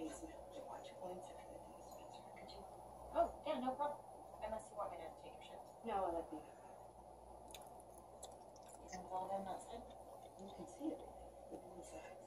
need some help with your watch points if you're in the dispenser. Could you? Oh, yeah, no problem. Unless you want me to take your shift. No, let me. You can follow them outside? You can see everything. Give me 1 second.